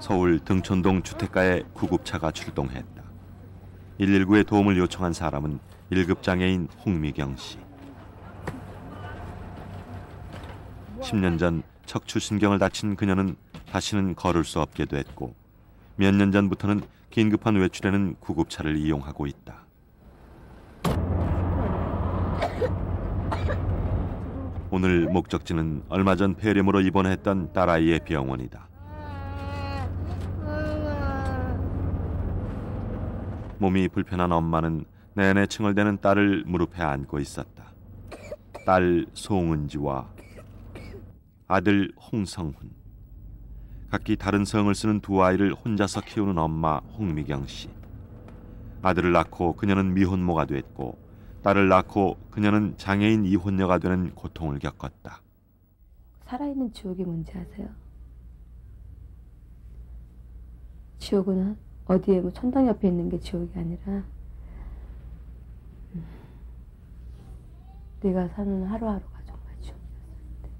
서울 등촌동 주택가에 구급차가 출동했다. 119에 도움을 요청한 사람은 1급 장애인 홍미경 씨. 10년 전 척추신경을 다친 그녀는 다시는 걸을 수 없게 됐고 몇 년 전부터는 긴급한 외출에는 구급차를 이용하고 있다. 오늘 목적지는 얼마 전 폐렴으로 입원했던 딸아이의 병원이다. 몸이 불편한 엄마는 내내 칭얼대는 딸을 무릎에 안고 있었다. 딸 송은지와 아들 홍성훈. 각기 다른 성을 쓰는 두 아이를 혼자서 키우는 엄마 홍미경 씨. 아들을 낳고 그녀는 미혼모가 됐고 딸을 낳고 그녀는 장애인 이혼녀가 되는 고통을 겪었다. 살아있는 지옥이 뭔지 아세요? 지옥은 어디에 뭐 천당 옆에 있는 게 지옥이 아니라 내가 사는 하루하루가 정말 지옥이었을 때.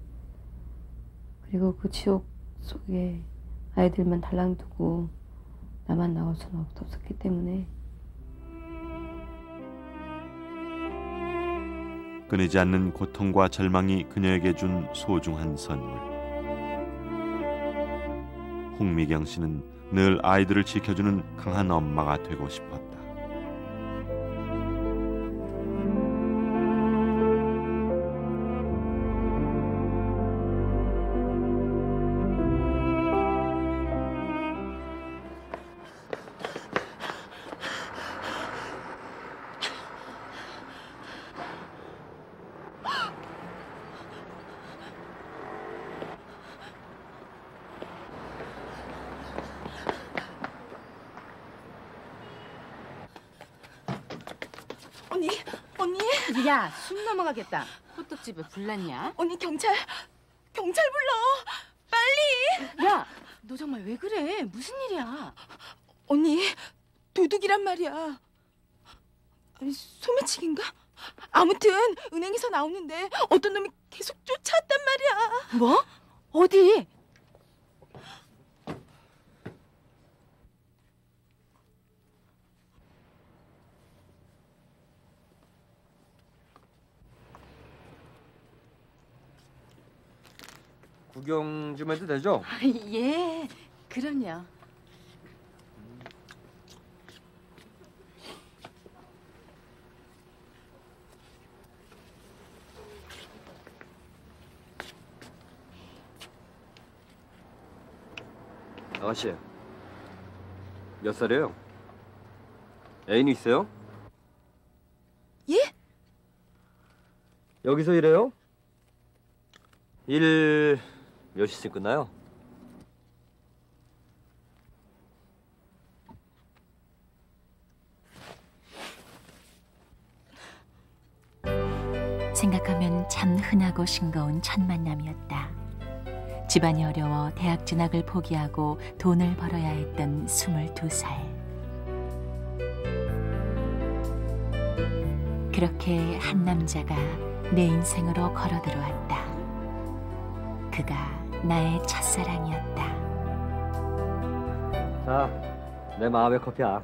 그리고 그 지옥 속에 아이들만 달랑두고 나만 나올 수는 없었기 때문에 끊이지 않는 고통과 절망이 그녀에게 준 소중한 선물. 홍미경 씨는 늘 아이들을 지켜주는 강한 엄마가 되고 싶었다. 언니. 야, 숨 넘어가겠다. 호떡집에 불 났냐? 언니 경찰 불러. 빨리. 야, 너 정말 왜 그래? 무슨 일이야? 언니 도둑이란 말이야. 아니, 소매치기인가? 아무튼 은행에서 나오는데 어떤 놈이 계속 쫓아왔단 말이야. 뭐? 어디? 구경 좀 해도 되죠? 예, 그럼요. 아가씨, 몇 살이에요? 애인이 있어요? 예? 여기서 일해요? 일 몇 시쯤 끝나요? 생각하면 참 흔하고 싱거운 첫 만남이었다. 집안이 어려워 대학 진학을 포기하고 돈을 벌어야 했던 22살. 그렇게 한 남자가 내 인생으로 걸어 들어왔다. 그가 나의 첫사랑이었다. 자, 내 마음의 커피야.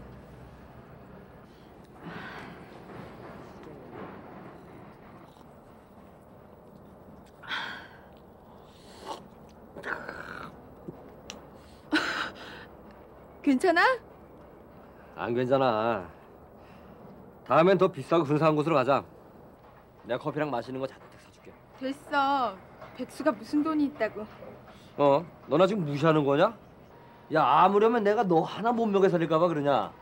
괜찮아? 안 괜찮아. 다음엔 더 비싸고 근사한 곳으로 가자. 내가 커피랑 마시는 거 잔뜩 사줄게. 됐어. 백수가 무슨 돈이 있다고. 너나 지금 무시하는 거냐? 야, 아무려면 내가 너 하나 못 먹여 살릴까 봐 그러냐?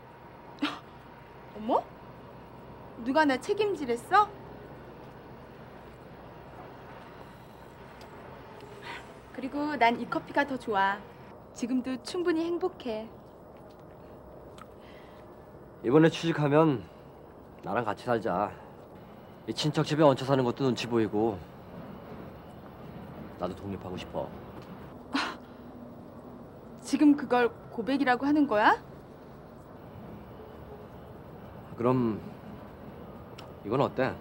어머? 누가 나 책임지랬어? 그리고 난 이 커피가 더 좋아. 지금도 충분히 행복해. 이번에 취직하면 나랑 같이 살자. 이 친척 집에 얹혀 사는 것도 눈치 보이고 나도 독립하고 싶어. 지금 그걸 고백이라고 하는 거야? 그럼 이건 어때?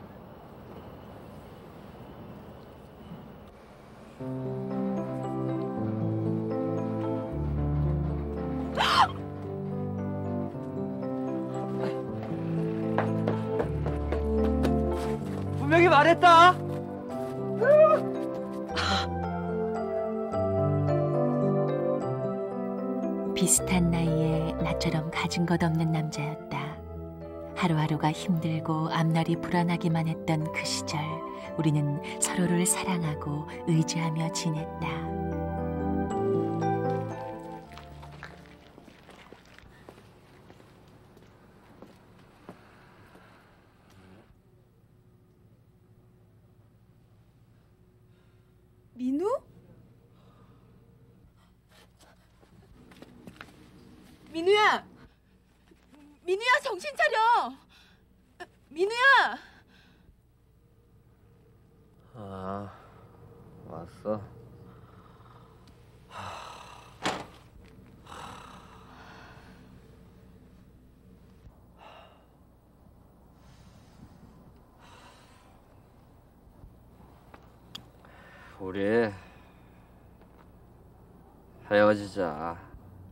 분명히 말했다. 비슷한 나이에 나처럼 가진 것 없는 남자였다. 하루하루가 힘들고 앞날이 불안하기만 했던 그 시절, 우리는 서로를 사랑하고 의지하며 지냈다. 민우? 민우야! 민우야, 정신 차려! 민우야! 아, 왔어. 우리 헤어지자.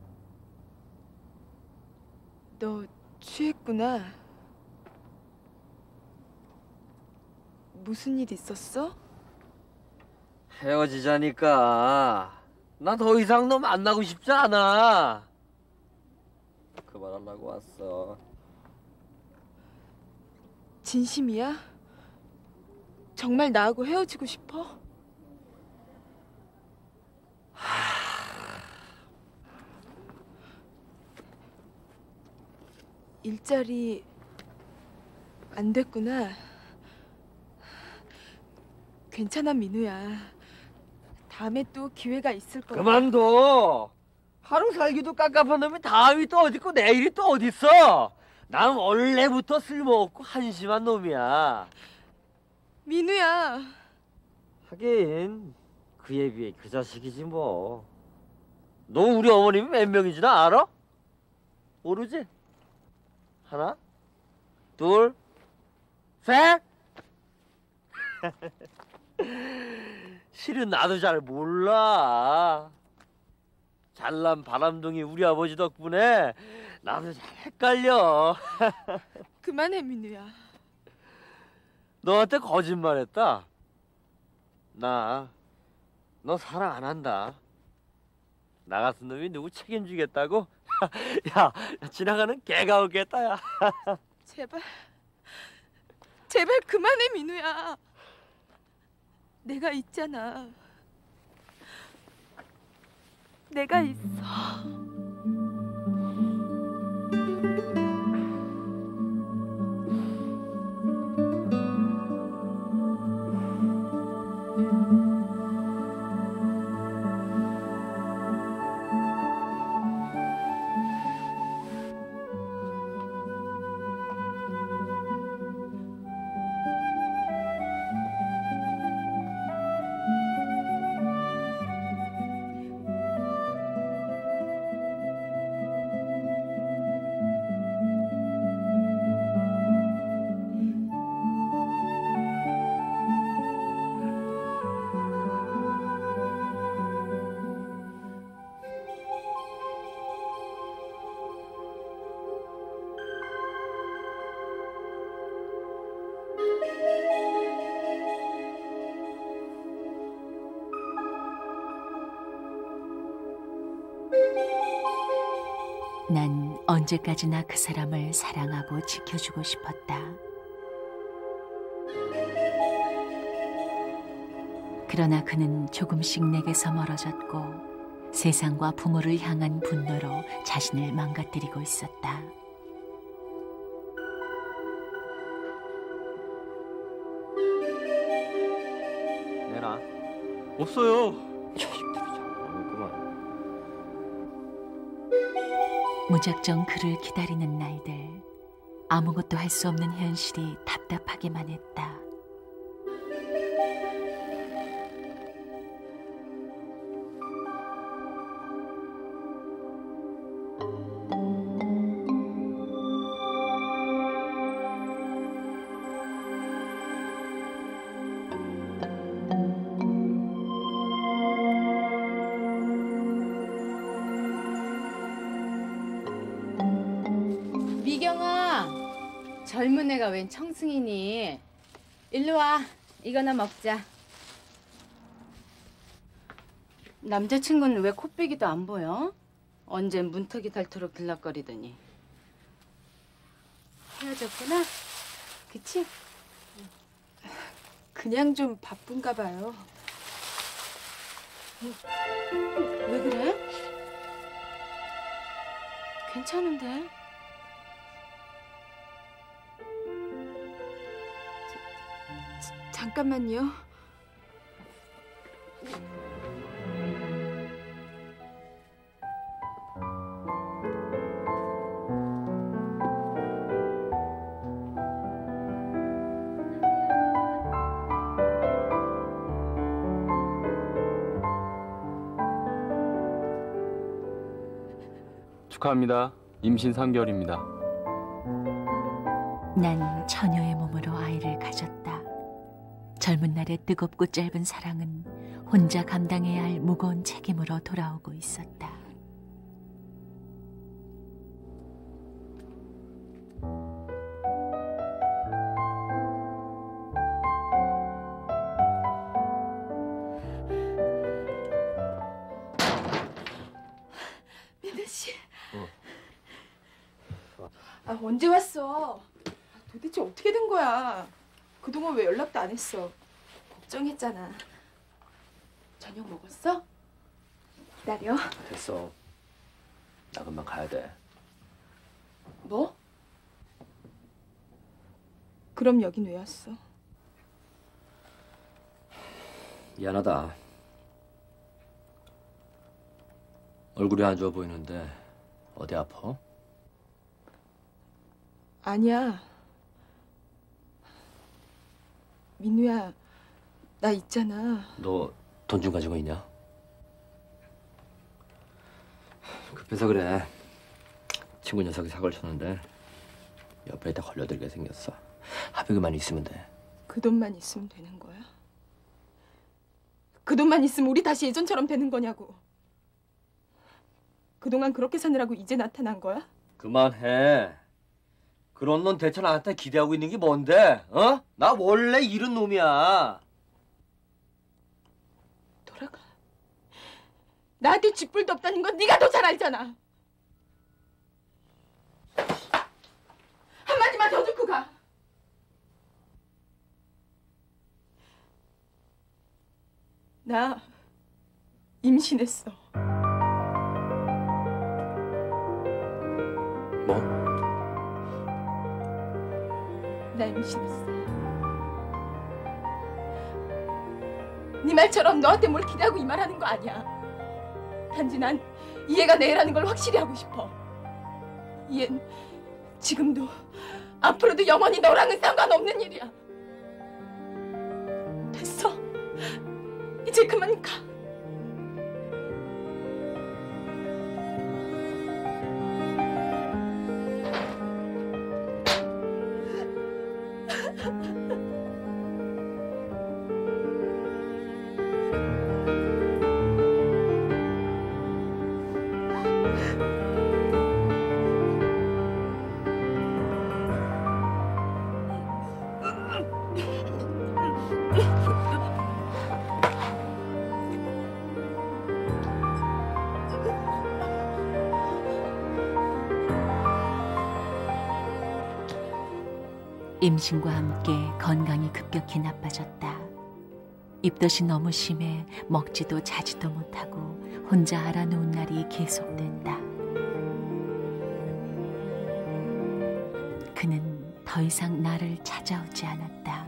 너 취했구나. 무슨 일 있었어? 헤어지자니까. 난 더 이상 너 만나고 싶지 않아. 그만하려고 왔어. 진심이야? 정말 나하고 헤어지고 싶어? 일자리 안 됐구나. 괜찮아, 민우야. 다음에 또 기회가 있을 거야. 그만둬. 하루 살기도 깝깝한 놈이 다음이 또 어디 있고 내일이 또 어디 있어. 난 원래부터 쓸모없고 한심한 놈이야. 민우야. 하긴 그에 비해 그 자식이지 뭐. 너 우리 어머님이 몇 명인지나 알아? 모르지? 하나, 둘, 셋. 실은 나도 잘 몰라. 잘난 바람둥이 우리 아버지 덕분에 나도 잘 헷갈려. 그만해, 민우야. 너한테 거짓말했다. 나 너 사랑 안 한다. 나 같은 놈이 누구 책임지겠다고? 야, 지나가는 개가 오겠다. 야. 제발. 제발 그만해, 민우야. 내가 있잖아. 내가 있어. 난 언제까지나 그 사람을 사랑하고 지켜주고 싶었다. 그러나 그는 조금씩 내게서 멀어졌고 세상과 부모를 향한 분노로 자신을 망가뜨리고 있었다. 내놔. 없어요. 자식들이 잘못했구만. 무작정 그를 기다리는 날들, 아무것도 할 수 없는 현실이 답답하기만 했다. 미경아, 젊은 애가 웬 청승이니? 일로 와. 이거나 먹자. 남자친구는 왜 코빼기도 안 보여? 언젠 문턱이 닳도록 들락거리더니. 헤어졌구나? 그치? 그냥 좀 바쁜가 봐요. 왜 그래? 괜찮은데? 잠깐만요. 축하합니다. 임신 3개월입니다. 난 처녀의 몸으로 아이를 가졌다. 젊은 날의 뜨겁고 짧은 사랑은 혼자 감당해야 할 무거운 책임으로 돌아오고 있었다. 민우 씨. 언제 왔어? 도대체 어떻게 된 거야? 그동안 왜 연락도 안 했어? 걱정했잖아. 저녁 먹었어? 기다려. 됐어. 나 금방 가야 돼. 뭐? 그럼 여긴 왜 왔어? 미안하다. 얼굴이 안 좋아 보이는데 어디 아파? 아니야. 민우야, 나 있잖아. 너 돈 좀 가지고 있냐? 급해서 그래. 친구 녀석이 사고를 쳤는데 옆에 있다 걸려들게 생겼어. 합의금만 있으면 돼. 그 돈만 있으면 되는 거야? 그 돈만 있으면 우리 다시 예전처럼 되는 거냐고. 그동안 그렇게 사느라고 이제 나타난 거야? 그만해. 그런 넌 대체 나한테 기대하고 있는 게 뭔데? 어? 나 원래 이런 놈이야. 돌아가. 나한테 쥐뿔도 없다는 건 네가 더 잘 알잖아. 한마디만 더 듣고 가. 나 임신했어. 뭐? 나 임신했어. 네 말처럼 너한테 뭘 기대하고 이 말하는 거 아니야. 단지 난 이해가 내라는 걸 확실히 하고 싶어. 이hen 지금도 앞으로도 영원히 너랑은 상관없는 일이야. 됐어. 이제 그만 가. 임신과 함께 건강이 급격히 나빠졌다. 입덧이 너무 심해 먹지도 자지도 못하고 혼자 알아누운 날이 계속된다. 그는 더 이상 나를 찾아오지 않았다.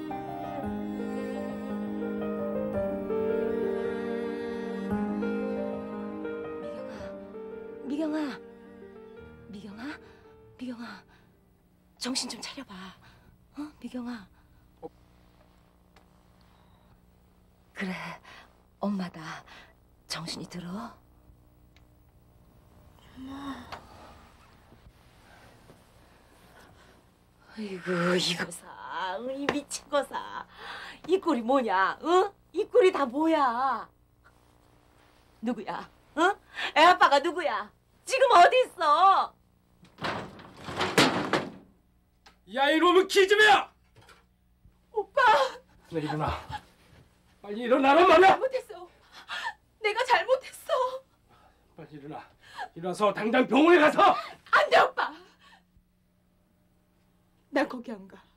미경아, 미경아, 미경아, 정신 좀 차려봐. 어, 미경아. 그래, 엄마다. 정신이 들어? 아이고 이거사, 이 미친 거사. 이 꼴이 뭐냐? 어? 이 꼴이 다 뭐야? 누구야? 어? 애 아빠가 누구야? 지금 어디 있어? 야 이놈의 기집애야! 오빠. 너 일어나. 빨리 일어나란 말이야. 잘못했어, 오빠. 내가 잘못했어. 빨리 일어나. 일어나서 당장 병원에 가서. 안 돼, 오빠. 나 거기 안 가.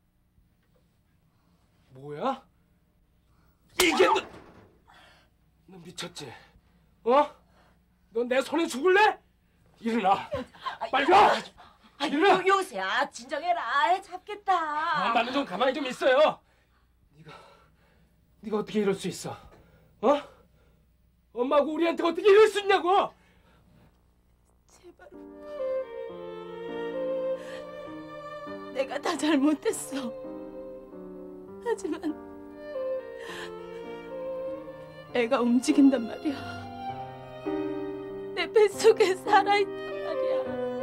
뭐야? 이게 너 미쳤지? 어? 너 내 손에 죽을래? 일어나. 빨리 가. 일어나. 용수야, 진정해라. 애 잡겠다. 엄마는 좀 가만히 좀 있어요. 네가 어떻게 이럴 수 있어? 어? 엄마하고 우리한테 어떻게 이럴 수 있냐고? 제발, 오빠. 내가 다 잘못했어. 하지만 애가 움직인단 말이야. 내 뱃속에 살아있단 말이야.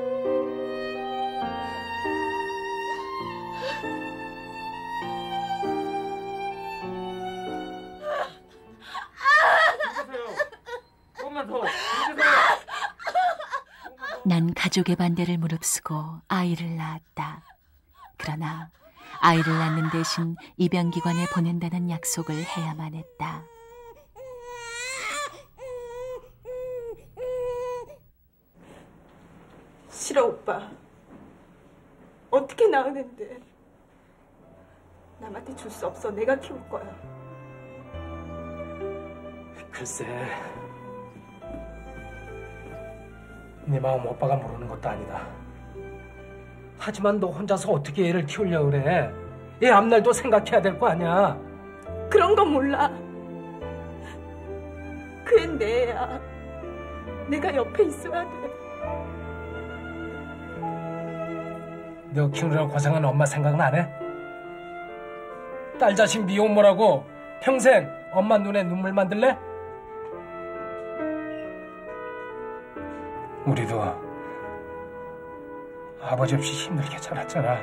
조금만 더. 난 가족의 반대를 무릅쓰고 아이를 낳았다. 그러나 아이를 낳는 대신 입양기관에 보낸다는 약속을 해야만 했다. 싫어, 오빠. 어떻게 낳았는데. 남한테 줄 수 없어. 내가 키울 거야. 글쎄, 네 마음 오빠가 모르는 것도 아니다. 하지만 너 혼자서 어떻게 애를 키우려고 그래? 애 앞날도 생각해야 될 거 아니야. 그런 건 몰라. 그 애 내 애야. 내가 옆에 있어야 돼. 너 키우느라 고생한 엄마 생각은 안 해? 딸 자식 미혼모라고 평생 엄마 눈에 눈물 만들래? 우리도 아버지 없이 힘들게 자랐잖아.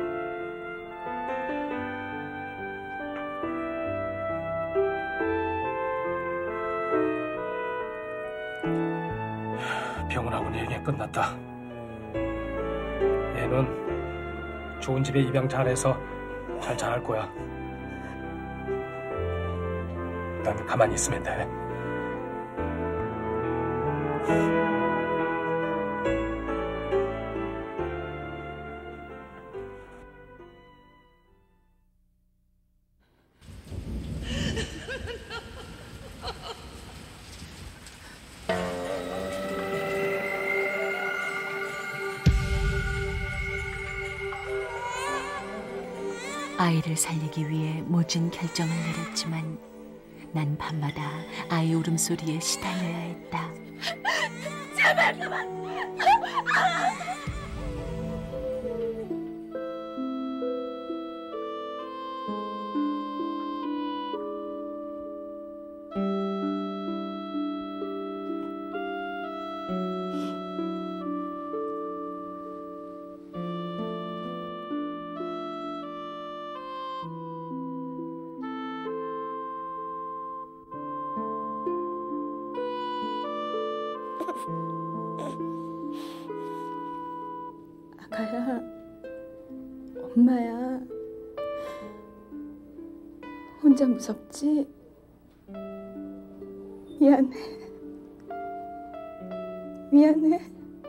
병원하고는 얘기 끝났다. 얘는 좋은 집에 입양 잘해서 잘 자랄 거야. 난 가만히 있으면 돼. 아이를 살리기 위해 모진 결정을 내렸지만 난 밤마다 아이 울음소리에 시달려야 했다. 제발 그만! 아가야, 엄마야. 혼자 무섭지? 미안해. 미안해.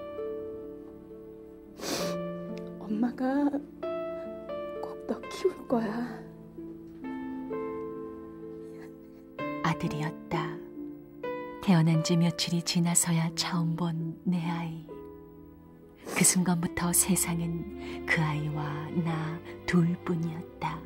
엄마가 꼭 너 키울 거야. 아들이었다. 태어난 지 며칠이 지나서야 처음 본 내 아이. 그 순간부터 세상은 그 아이와 나 둘뿐이었다.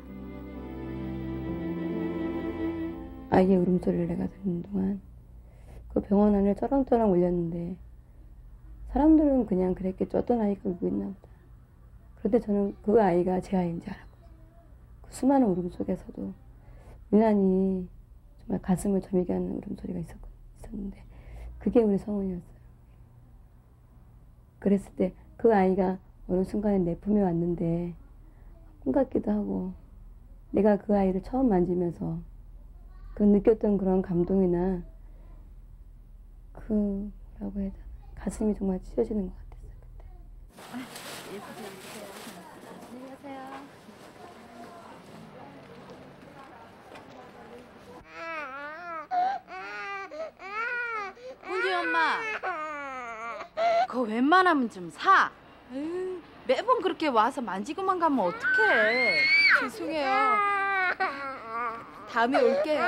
아이의 울음소리를 내가 듣는 동안 그 병원 안을 쩌렁쩌렁 울렸는데 사람들은 그냥 그랬겠죠. 어떤 아이가 울고 있나 보다. 그런데 저는 그 아이가 제 아이인 줄 알았고 그 수많은 울음 속에서도 유난히 정말 가슴을 저미게 하는 울음소리가 있었는데 그게 우리 성훈이었어요. 그랬을 때 그 아이가 어느 순간에 내 품에 왔는데 꿈 같기도 하고 내가 그 아이를 처음 만지면서 그 느꼈던 그런 감동이나 그 뭐라고 해야 되나 가슴이 정말 찢어지는 것 같았어요 그때. 아줌마. 그거 웬만하면 좀 사. 에휴, 매번 그렇게 와서 만지고만 가면 어떡해. 죄송해요. 다음에 올게요.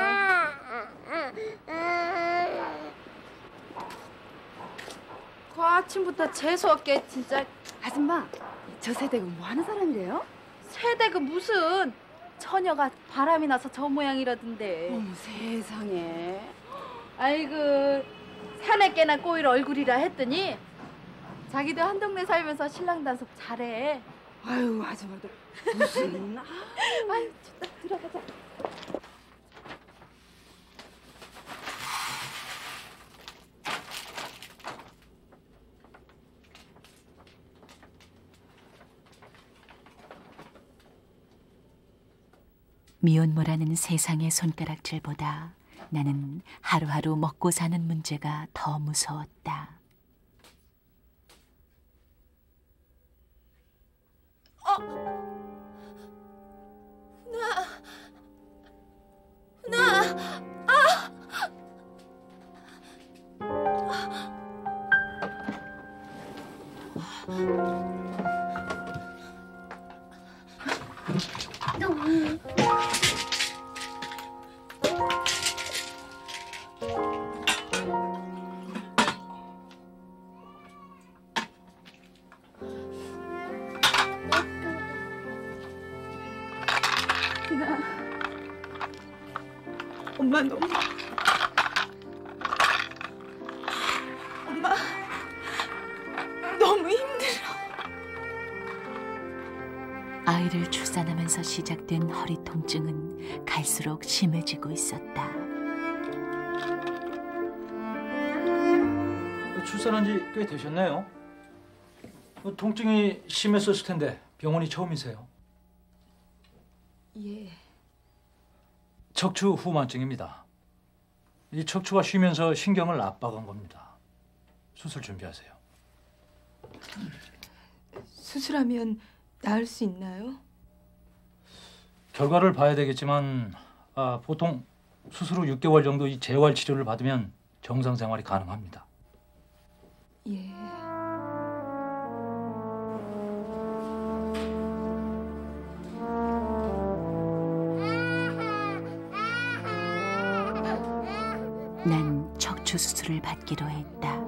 그 아침부터 재수없게 진짜. 아줌마, 저 세대가 뭐 하는 사람이래요? 세대가 무슨. 처녀가 바람이 나서 저 모양이라던데. 어머 세상에. 아이고, 산에 깨나 꼬일 얼굴이라 했더니 자기도 한 동네 살면서 신랑 단속 잘해. 아유 아줌마도 무슨. 아유, 좋다. 들어가자. 미혼모라는 세상의 손가락질보다 나는 하루하루 먹고 사는 문제가 더 무서웠다. 엄마 너무. 엄마 너무 힘들어. 아이를 출산하면서 시작된 허리 통증은 갈수록 심해지고 있었다. 출산한 지 꽤 되셨네요. 통증이 심했었을 텐데 병원이 처음이세요? 예. 척추 후만증입니다. 이 척추가 쉬면서 신경을 압박한 겁니다. 수술 준비하세요. 수술하면 나을 수 있나요? 결과를 봐야 되겠지만 보통 수술 후 6개월 정도 이 재활 치료를 받으면 정상 생활이 가능합니다. 예. 난 척추 수술을 받기로 했다.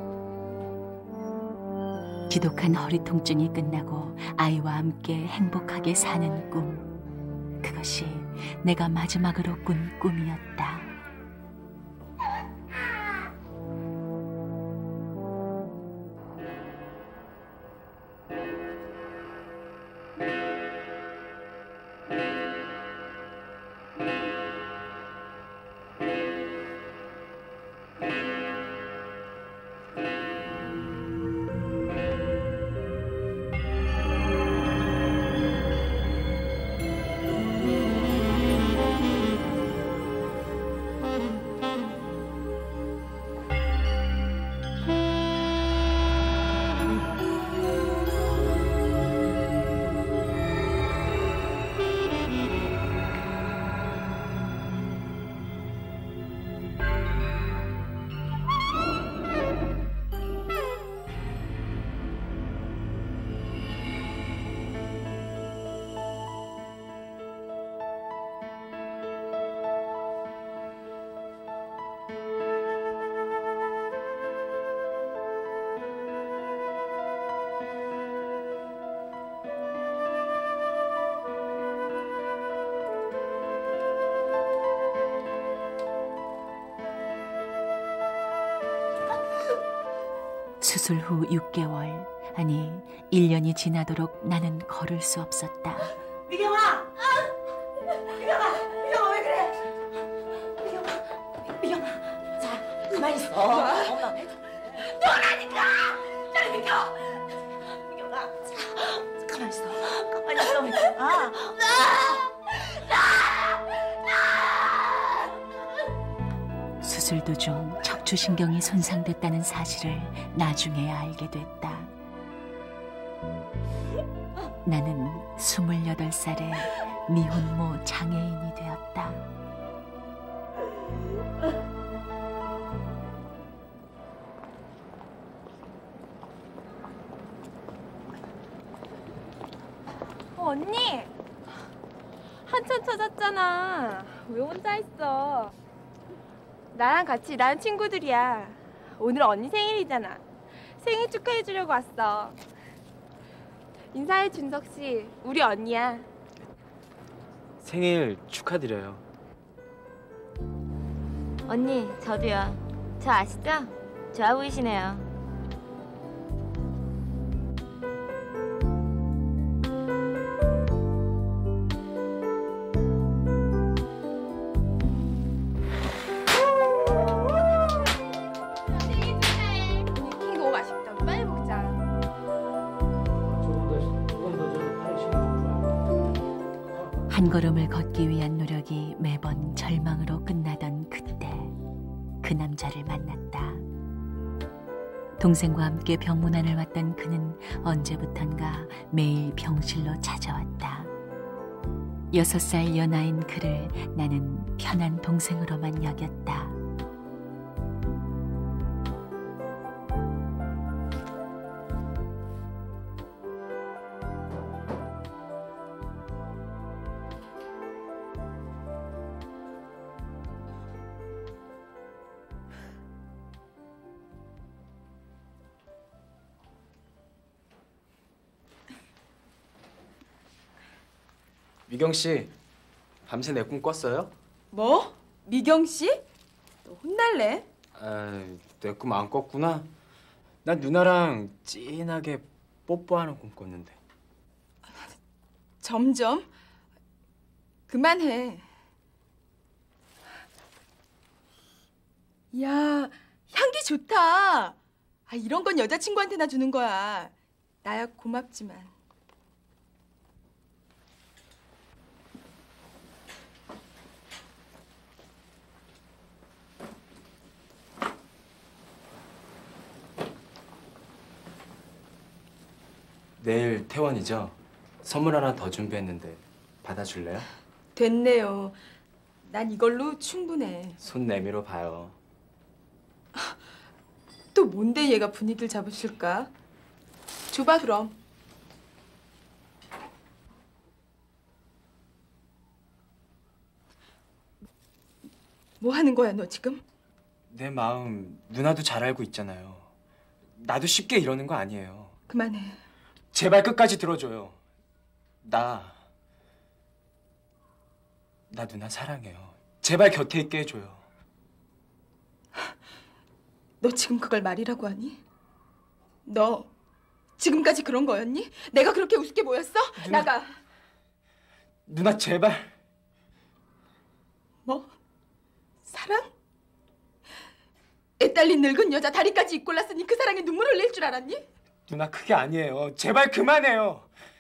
지독한 허리 통증이 끝나고 아이와 함께 행복하게 사는 꿈. 그것이 내가 마지막으로 꾼 꿈이었다. 수술 후 6개월, 아니 1년이 지나도록 나는 걸을 수 없었다. 미경아! 미경아 왜 그래? 미경아, 자 가만히 있어. 엄마 해줄게. 너라니까! 저리 비켜! 미경아, 자 가만히 있어. 미경아. 수술 도중 척추신경이 손상됐다는 사실을 나중에야 알게 됐다. 나는 28살에 미혼모 장애인이 되었다. 언니! 한참 찾았잖아. 왜 혼자 있어? 나랑 같이 일하는 친구들이야. 오늘 언니 생일이잖아. 생일 축하해 주려고 왔어. 인사해, 준석 씨. 우리 언니야. 생일 축하드려요. 언니, 저도요. 저 아시죠? 좋아 보이시네요. 생일 축하해. 케이크 너무 맛있다. 우리 빨리 먹자. 한 걸음을 걷기 위한 노력이 매번 절망으로 끝나던 그때 그 남자를 만났다. 동생과 함께 병문안을 왔던 그는 언제부턴가 매일 병실로 찾아왔다. 6살 연하인 그를 나는 편한 동생으로만 여겼다. 미경 씨, 밤새 내 꿈 꿨어요? 뭐? 미경 씨? 너 혼날래? 내 꿈 안 꿨구나. 난 누나랑 진하게 뽀뽀하는 꿈 꿨는데. 점점? 그만해. 야, 향기 좋다. 이런 건 여자친구한테나 주는 거야. 나야 고맙지만. 내일 퇴원이죠? 선물 하나 더 준비했는데 받아줄래요? 됐네요. 난 이걸로 충분해. 손 내밀어 봐요. 또 뭔데 얘가 분위기를 잡으실까? 줘봐 그럼. 뭐 하는 거야 너 지금? 내 마음 누나도 잘 알고 있잖아요. 나도 쉽게 이러는 거 아니에요. 그만해. 제발 끝까지 들어줘요. 나 누나 사랑해요. 제발 곁에 있게 해줘요. 너 지금 그걸 말이라고 하니? 너 지금까지 그런 거였니? 내가 그렇게 우습게 보였어? 나가. 누나 제발. 뭐? 사랑? 애 딸린 늙은 여자 다리까지 입골랐으니 그 사랑에 눈물 흘릴 줄 알았니? 누나 그게 아니에요. 제발 그만해요.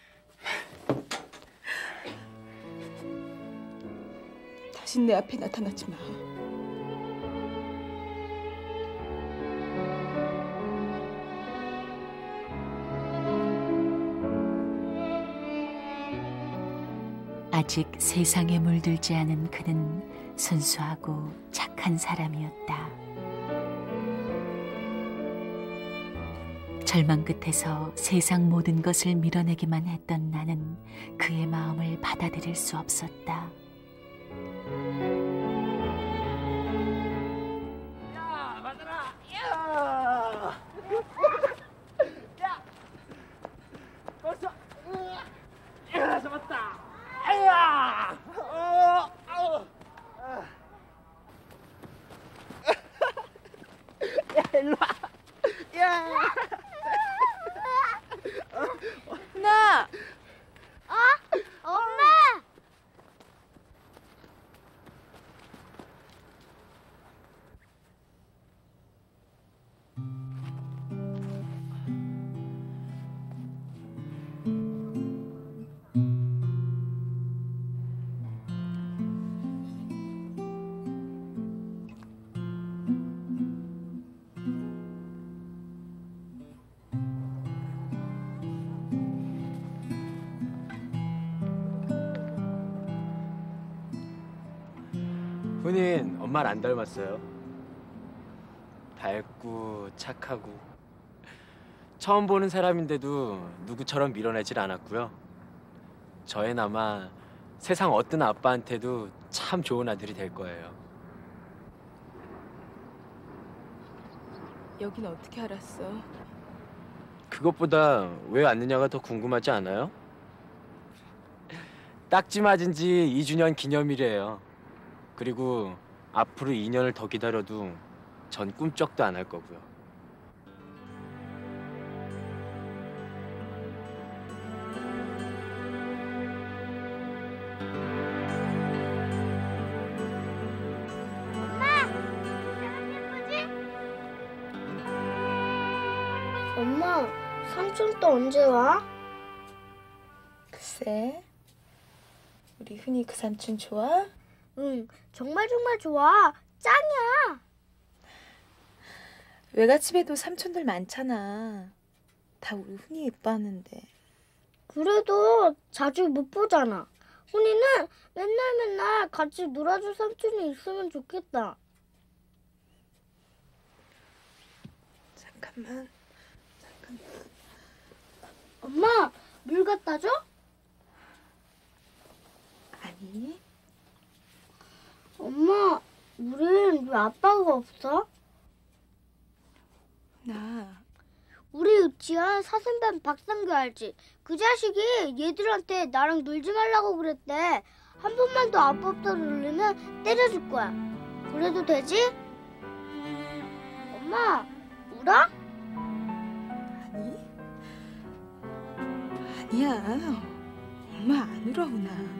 다신 내 앞에 나타나지 마. 아직 세상에 물들지 않은 그는 순수하고 착한 사람이었다. 절망 끝에서 세상 모든 것을 밀어내기만 했던 나는 그의 마음을 받아들일 수 없었다. 야, 맞아라. 야. 야. 벌써. 야, 잡았다. 아야. 야, 일로 와. 야. 누나! 엄마! 훈이는 엄마를 안 닮았어요. 밝고 착하고 처음 보는 사람인데도 누구처럼 밀어내질 않았고요. 저 애는 아마 세상 어떤 아빠한테도 참 좋은 아들이 될 거예요. 여긴 어떻게 알았어? 그것보다 왜 왔느냐가 더 궁금하지 않아요? 딱지 맞은 지 2주년 기념이래요. 그리고 앞으로 2년을 더 기다려도 전 꿈쩍도 안 할 거고요. 엄마, 삼촌 또 언제 와? 글쎄, 우리 흔히 그 삼촌 좋아? 응, 정말 좋아. 짱이야. 외갓집에도 삼촌들 많잖아. 다 우리 흔히 예뻐하는데. 그래도 자주 못 보잖아. 훈이는 맨날 같이 놀아줄 삼촌이 있으면 좋겠다. 잠깐만. 엄마, 물 갖다 줘? 아니. 엄마, 우린 왜 아빠가 없어? 우리 유치원 사생반 박상규 알지? 그 자식이 얘들한테 나랑 놀지 말라고 그랬대. 한 번만 더 아빠 없다고 놀리면 때려줄 거야. 그래도 되지? 엄마, 울어? 아니야. 엄마 안 울어, 훈아.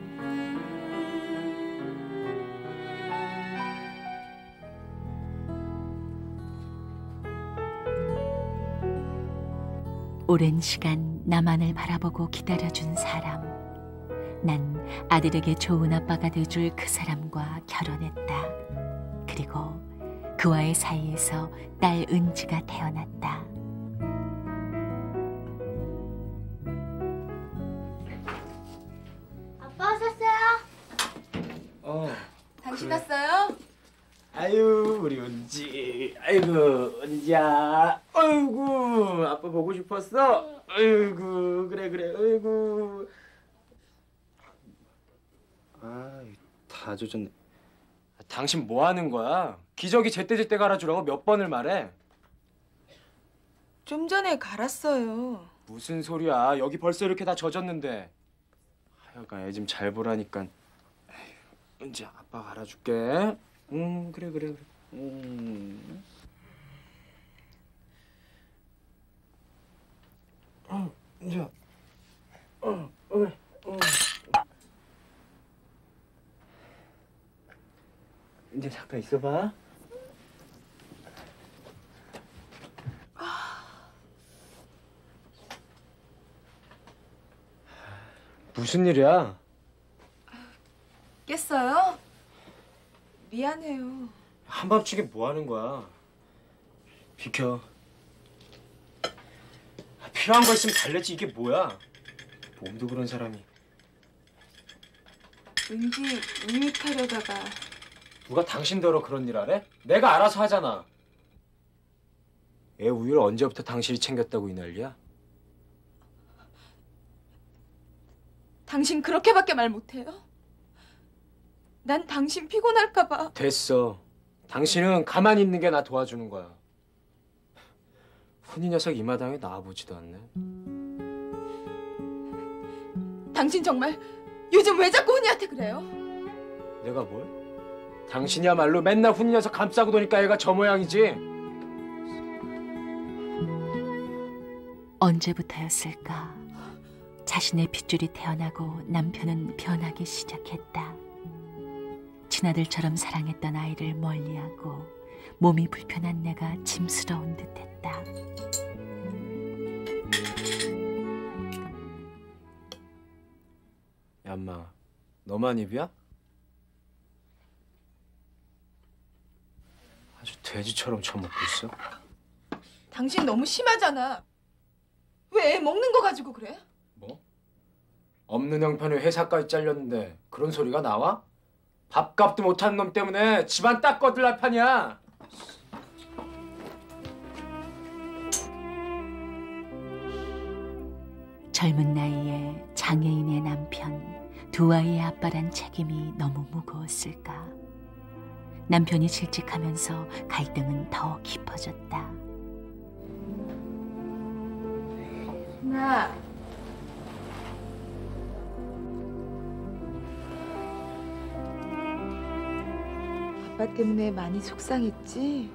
오랜 시간 나만을 바라보고 기다려준 사람. 난 아들에게 좋은 아빠가 돼줄 그 사람과 결혼했다. 그리고 그와의 사이에서 딸 은지가 태어났다. 아빠 오셨어요? 당신 왔어요? 아유, 우리 은지. 아이고, 은지야. 아이고, 아빠 보고 싶었어? 아이고, 그래. 아이고. 다 젖었네. 당신 뭐 하는 거야? 기저귀 제때 갈아주라고 몇 번을 말해? 좀 전에 갈았어요. 무슨 소리야? 여기 벌써 이렇게 다 젖었는데. 하여간 애 좀 잘 보라니까. 은지야, 아빠 갈아줄게. 그래. 은지야. 이제 잠깐 있어봐. 무슨 일이야? 깼어요? 미안해요. 한밤중에 뭐 하는 거야? 비켜. 필요한 거 있으면 달래지. 이게 뭐야? 몸도 그런 사람이. 은지 우유 타려다가. 누가 당신더러 그런 일 하래? 내가 알아서 하잖아. 애 우유를 언제부터 당신이 챙겼다고 이 난리야? 당신 그렇게밖에 말 못해요? 난 당신 피곤할까 봐. 됐어. 당신은 가만히 있는 게 나 도와주는 거야. 훈이 녀석 이 마당에 나와보지도 않네. 당신 정말 요즘 왜 자꾸 훈이한테 그래요? 내가 뭘? 당신이야말로 맨날 훈이 녀석 감싸고 도니까 애가 저 모양이지. 언제부터였을까? 자신의 핏줄이 태어나고 남편은 변하기 시작했다. 친아들처럼 사랑했던 아이를 멀리하고 몸이 불편한 내가 짐스러운 듯했다. 야, 엄마, 너만 입이야? 아주 돼지처럼 처먹고 있어. 당신 너무 심하잖아. 왜 애 먹는 거 가지고 그래? 뭐? 없는 형편에 회사까지 잘렸는데 그런 소리가 나와? 밥값도 못하는 놈 때문에 집안 딱 꺼들날 판이야. 젊은 나이에 장애인의 남편, 두 아이의 아빠란 책임이 너무 무거웠을까. 남편이 질직하면서 갈등은 더 깊어졌다. 나 아빠 때문에 많이 속상했지?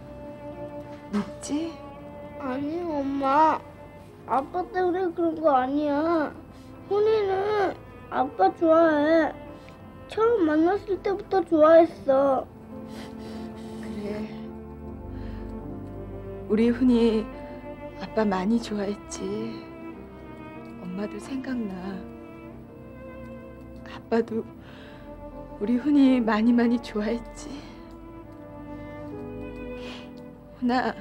묻지? 아니 엄마, 아빠 때문에 그런 거 아니야. 훈이는 아빠 좋아해. 처음 만났을 때부터 좋아했어. 그래. 우리 훈이 아빠 많이 좋아했지. 엄마도 생각나. 아빠도 우리 훈이 많이 좋아했지. 훈아.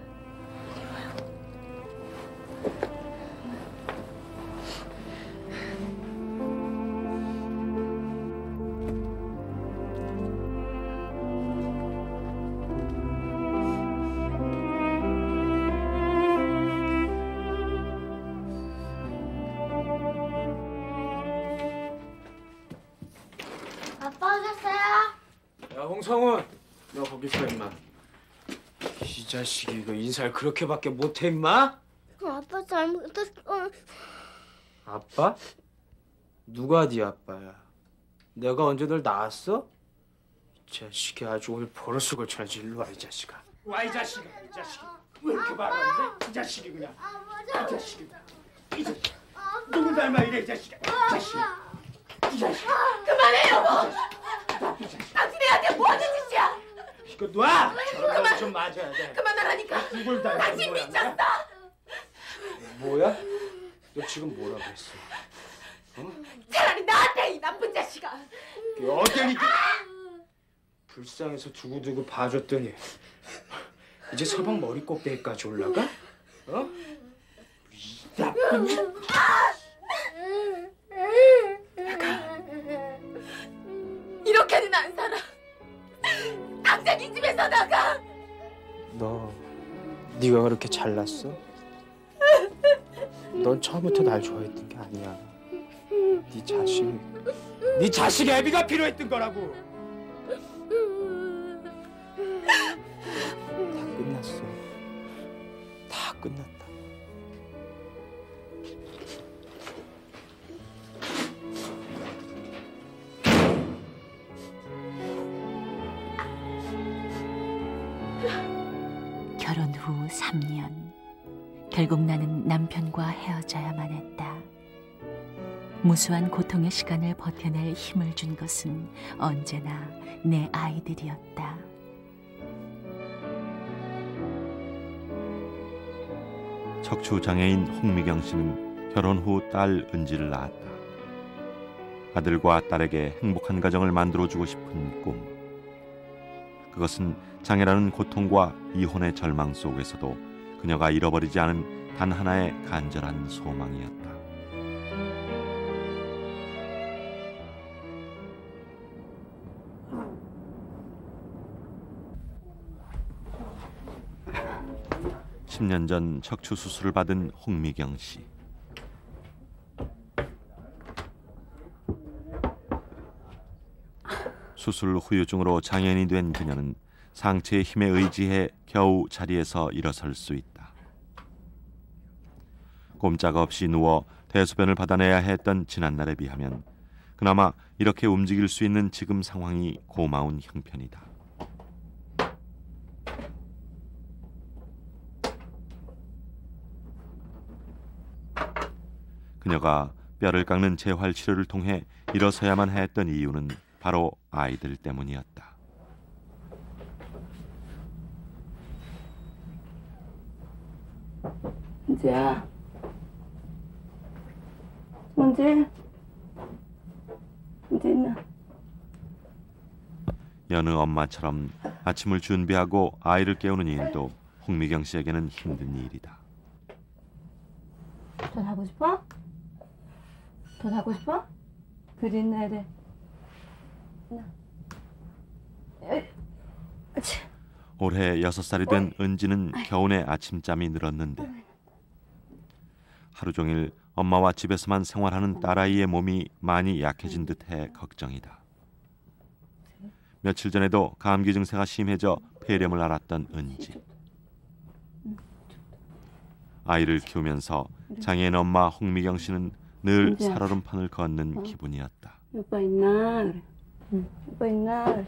아빠 오셨어요? 야 홍성훈, 너 거기 있어 임마. 이 자식이 이거 인사를 그렇게밖에 못해 임마? 아빠 잘못했어. 아빠? 누가 네 아빠야? 내가 언제 널 낳았어? 이 자식이 아주 오늘 버릇을 고쳐야지. 일로 와 이 자식아. 와 이 자식아, 이 자식이 왜 이렇게 말하는데? 이 자식이 그냥. 이 자식이. 이 자식. 누굴 닮아 이래 이 자식아. 이 자식. 이 자식. 그만해 여보. 당신애한테 뭐 하는 짓이야? 이거 놔. 저런 좀 맞아야 돼. 그만하라니까. 누굴 닮은 당신 거야? 미쳤어. 뭐야? 너 지금 뭐라고 했어? 어? 차라리 나한테 이 나쁜 자식아. 어딜 불쌍해서 두고두고 봐줬더니 이제 서방 머리 꼭대기까지 올라가? 어? 이 나쁜 이렇게는 안 살아. 당장 이 집에서 나가. 너 네가 그렇게 잘났어? 넌 처음부터 날 좋아했던 게 아니야. 네 자식 애비가 필요했던 거라고. 다 끝났어. 다 끝났다. 결혼 후 3년. 결국 나는 남편과 헤어져야만 했다. 무수한 고통의 시간을 버텨낼 힘을 준 것은 언제나 내 아이들이었다. 척추장애인 홍미경 씨는 결혼 후 딸 은지를 낳았다. 아들과 딸에게 행복한 가정을 만들어주고 싶은 꿈. 그것은 장애라는 고통과 이혼의 절망 속에서도 그녀가 잃어버리지 않은 단 하나의 간절한 소망이었다. (10년) 전 척추 수술을 받은 홍미경 씨. 수술 후유증으로 장애인이 된 그녀는 상체의 힘에 의지해 겨우 자리에서 일어설 수 있다. 꼼짝없이 누워 대소변을 받아내야 했던 지난날에 비하면 그나마 이렇게 움직일 수 있는 지금 상황이 고마운 형편이다. 그녀가 뼈를 깎는 재활 치료를 통해 일어서야만 했던 이유는 바로 아이들 때문이었다. 은지야. 은지. 은지 있나? 여느 엄마처럼 아침을 준비하고 아이를 깨우는 일도 홍미경 씨에게는 힘든 일이다. 더 자고 싶어? 더 자고 싶어? 그리 있나야 돼. 올해 6살이 된 은지는 겨우내 아침잠이 늘었는데 하루 종일 엄마와 집에서만 생활하는 딸아이의 몸이 많이 약해진 듯해 걱정이다. 며칠 전에도 감기 증세가 심해져 폐렴을 앓았던 은지. 아이를 키우면서 장애인 엄마 홍미경 씨는 늘 살얼음판을 걷는 기분이었다. 오빠 있나? 그래. 응. 오빠 있나? 그래.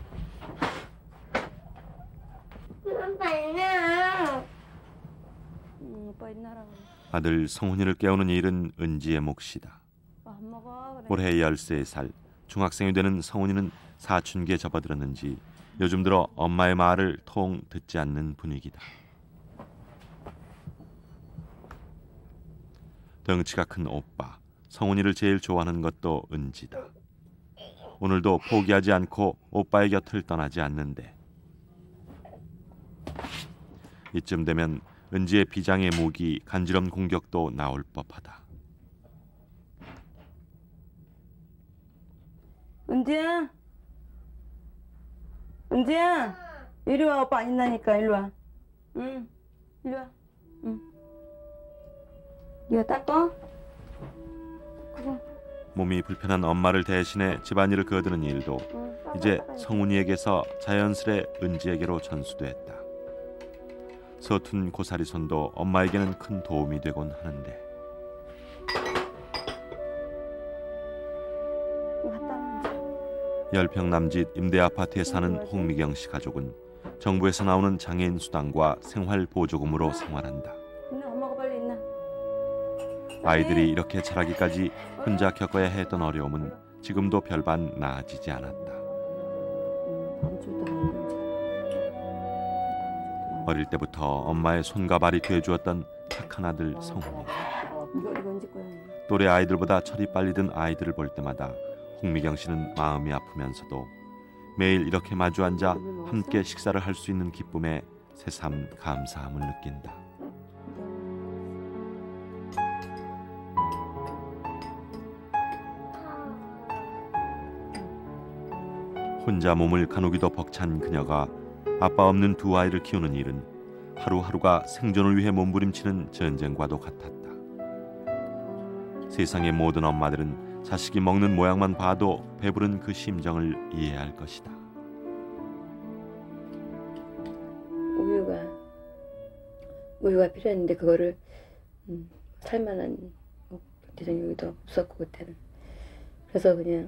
오빠 있나? 오빠 있나라고. 아들 성훈이를 깨우는 일은 은지의 몫이다. 밥 먹어. 그래. 올해 13살, 중학생이 되는 성훈이는 사춘기에 접어들었는지 요즘 들어 엄마의 말을 통 듣지 않는 분위기다. 덩치가 큰 오빠, 성훈이를 제일 좋아하는 것도 은지다. 오늘도 포기하지 않고 오빠의 곁을 떠나지 않는데 이쯤 되면 은지의 비장의 무기 간지럼 공격도 나올 법하다. 은지야, 은지야, 이리 와. 오빠 안 있나니까 이리 와. 응, 이리 와. 응. 이거 닦어? 그거. 몸이 불편한 엄마를 대신해 집안일을 거두는 일도 이제 성훈이에게서 자연스레 은지에게로 전수됐다. 서툰 고사리 손도 엄마에게는 큰 도움이 되곤 하는데 열평 남짓 임대 아파트에 사는 홍미경 씨 가족은 정부에서 나오는 장애인 수당과 생활 보조금으로 생활한다. 엄마가 빨리 있나? 아이들이 이렇게 자라기까지 혼자 겪어야 했던 어려움은 지금도 별반 나아지지 않았다. 어릴 때부터 엄마의 손과 발이 되어주었던 착한 아들 성훈이. 또래 아이들보다 철이 빨리 든 아이들을 볼 때마다 홍미경 씨는 마음이 아프면서도 매일 이렇게 마주 앉아 함께 식사를 할 수 있는 기쁨에 새삼 감사함을 느낀다. 혼자 몸을 가누기도 벅찬 그녀가 아빠 없는 두 아이를 키우는 일은 하루하루가 생존을 위해 몸부림치는 전쟁과도 같았다. 세상의 모든 엄마들은 자식이 먹는 모양만 봐도 배부른 그 심정을 이해할 것이다. 우유가 필요했는데 그거를 살만한 대전용이도 없었고 그때는. 그래서 그냥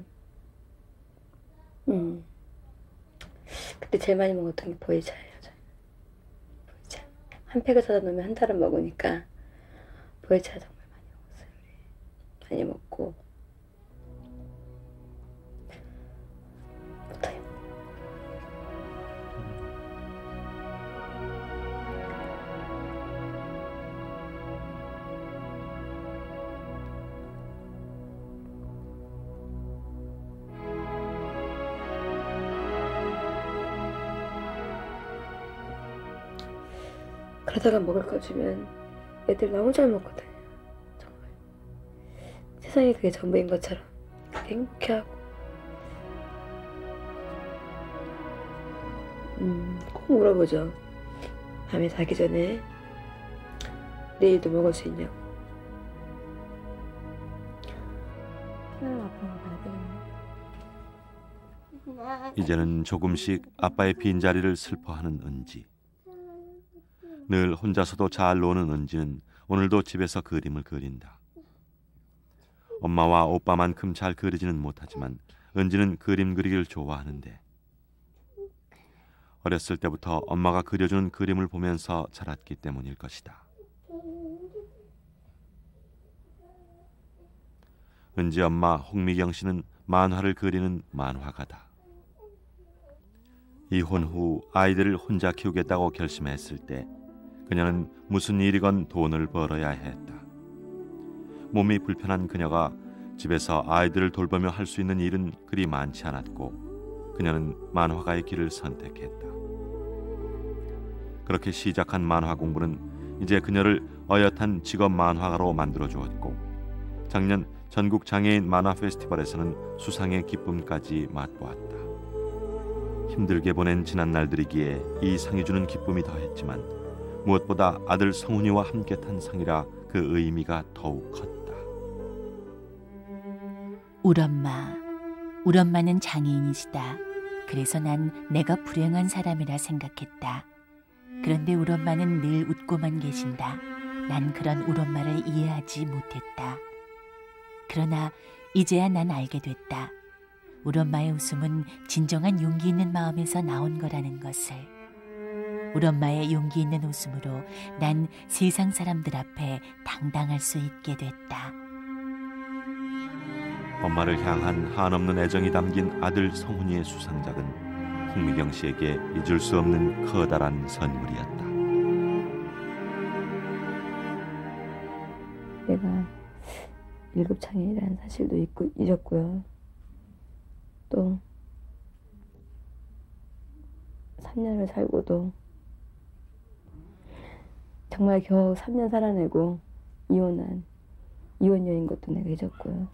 그때 제일 많이 먹었던 게 보이차예요. 보이차. 한 팩을 사다 놓으면 한 달은 먹으니까 보이차 정말 많이 먹었어요. 많이 먹고 그러다가 먹을 거 주면 애들 너무 잘 먹거든요. 정말 세상이 그게 전부인 것처럼 그렇게 행복해하고 꼭 물어보죠. 밤에 자기 전에 내일도 먹을 수 있냐고. 피나는 아픈 거 봐야 되겠네. 이제는 조금씩 아빠의 빈자리를 슬퍼하는 은지. 늘 혼자서도 잘 노는 은지는 오늘도 집에서 그림을 그린다. 엄마와 오빠만큼 잘 그리지는 못하지만 은지는 그림 그리기를 좋아하는데 어렸을 때부터 엄마가 그려주는 그림을 보면서 자랐기 때문일 것이다. 은지 엄마 홍미경 씨는 만화를 그리는 만화가다. 이혼 후 아이들을 혼자 키우겠다고 결심했을 때 그녀는 무슨 일이건 돈을 벌어야 했다. 몸이 불편한 그녀가 집에서 아이들을 돌보며 할 수 있는 일은 그리 많지 않았고 그녀는 만화가의 길을 선택했다. 그렇게 시작한 만화 공부는 이제 그녀를 어엿한 직업 만화가로 만들어주었고 작년 전국 장애인 만화 페스티벌에서는 수상의 기쁨까지 맛보았다. 힘들게 보낸 지난 날들이기에 이 상이 주는 기쁨이 더했지만 무엇보다 아들 성훈이와 함께 탄 상이라 그 의미가 더욱 컸다. 우리 엄마는 장애인이시다. 그래서 난 내가 불행한 사람이라 생각했다. 그런데 우리 엄마는 늘 웃고만 계신다. 난 그런 우리 엄마를 이해하지 못했다. 그러나 이제야 난 알게 됐다. 우리 엄마의 웃음은 진정한 용기 있는 마음에서 나온 거라는 것을. 우리 엄마의 용기 있는 웃음으로 난 세상 사람들 앞에 당당할 수 있게 됐다. 엄마를 향한 한없는 애정이 담긴 아들 성훈이의 수상작은 홍미경 씨에게 잊을 수 없는 커다란 선물이었다. 내가 1급 장애인이라는 사실도 잊었고요. 또 3년을 살고도 정말 겨우 3년 살아내고 이혼 여인 것도 내가 잊었고요.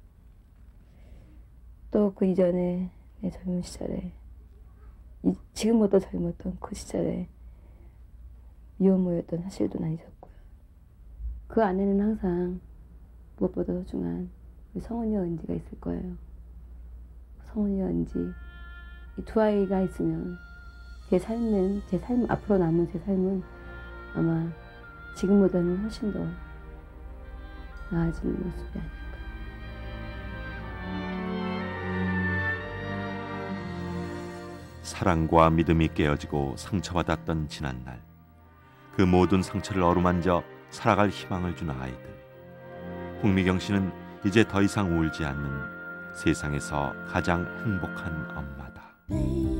또 그 이전에 내 젊은 시절에 지금보다 젊었던 그 시절에 미혼모였던 사실도 난 잊었고요. 그 안에는 항상 무엇보다 소중한 우리 성훈이와 은지가 있을 거예요. 성훈이와 은지 이 두 아이가 있으면 제 삶 앞으로 남은 제 삶은 아마 지금보다는 훨씬 더 나아지는 모습이 아닐까. 사랑과 믿음이 깨어지고 상처받았던 지난날, 그 모든 상처를 어루만져 살아갈 희망을 준 아이들. 홍미경 씨는 이제 더 이상 울지 않는 세상에서 가장 행복한 엄마다.